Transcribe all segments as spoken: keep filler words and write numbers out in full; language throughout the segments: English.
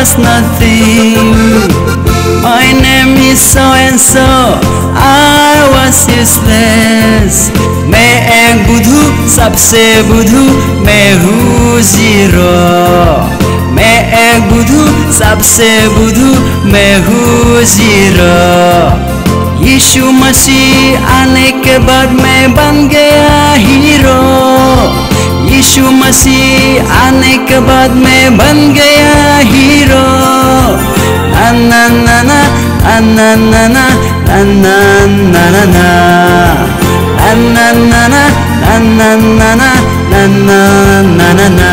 was nothing. My name is so and so, I was useless. मैं एक बुद्धू सबसे बुद्धू मैं हूँ जीरो. मैं एक बुद्धू सबसे बुद्धू मैं हूँ जीरो. यीशु मसीह आने के बाद मैं बन गया हीरो. यीशु मसीह आने के बाद मैं बन गया हीरो. ना ना ना ना ना ना ना ना ना ना ना na na na na na na na na na na na.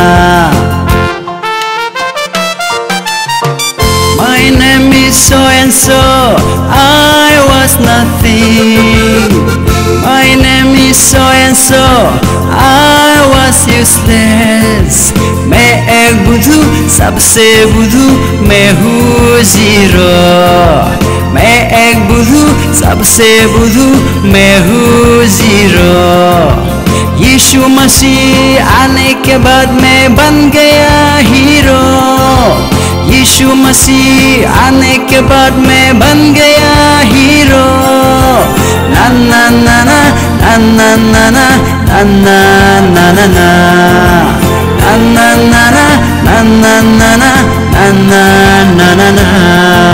My name is so and so, I was nothing. My name is so and so, I was useless. मैं एक बुद्धू सबसे बुद्धू मैं हूँ जीरो. मैं एक बुद्धू सबसे बुद्धू मैं हूँ जीरो. यीशु मसीह आने के बाद मैं बन गया हीरो. यीशु मसीह आने के बाद मैं बन गया हीरो. ना ना ना ना ना ना ना ना ना ना ना ना na na na na na na na na na na na.